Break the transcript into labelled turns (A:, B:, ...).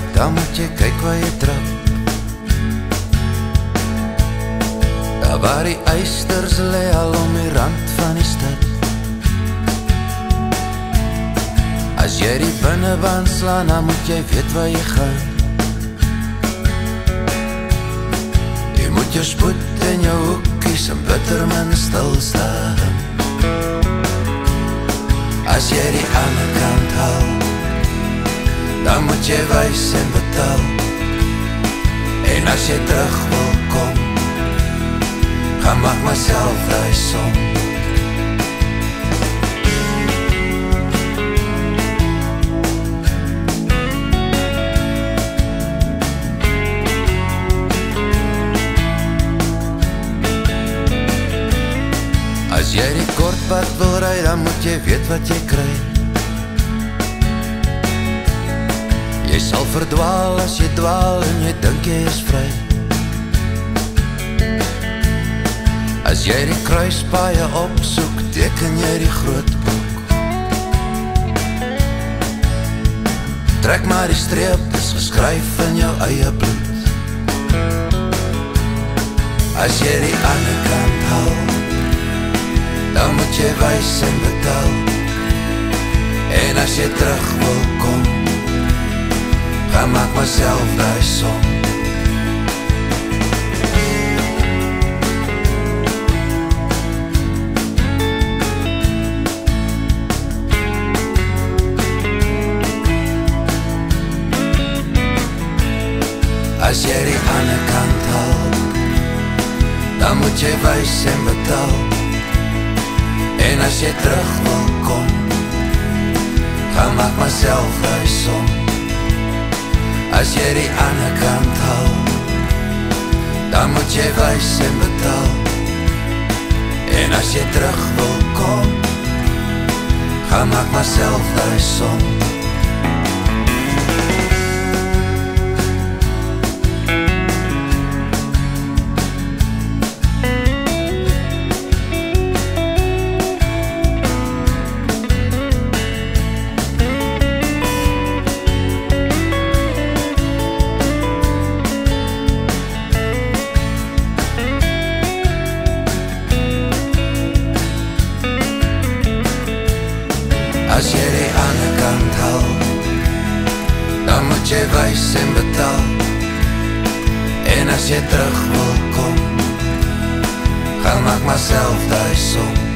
A: dan moet jy kyk waar jy trap. Daar waar die eisters lê al om die rand van die stad. As jy die binnebaan slaan, dan moet jy weet waar jy gaan. Jy moet jou spoed en jou hoekies en bittermin stilstaan. As jy die ander kant hou, dan moet jy wys en betaal. En as jy terug wil kom, gaan maak myself die som. As jy die kortpad wil ry, dan moet jy weet wat jy kry. Jy sal verdwaal as jy dwaal en jy dink jy is vry. As jy die kruispaaie opsoek, teken jy die groot boek. Trek maar die streep, dis geskryf in jou eie bloed. As jy die ander kant hou, dan moet jy wys en betaal. En as jy terug wil kom, gaan maak myself die som. As jy die ander kant hou, dan moet jy wys en betaal. En as jy terug wil kom, gaan maak myself die som. As jy die ander kant hou, dan moet jy wys en betaal. En as jy terug wil kom, gaan maak myself die som. As jy die ander kant hou, dan moet jy wys en betaal. En as jy terug wil kom, gaan maak myself die som.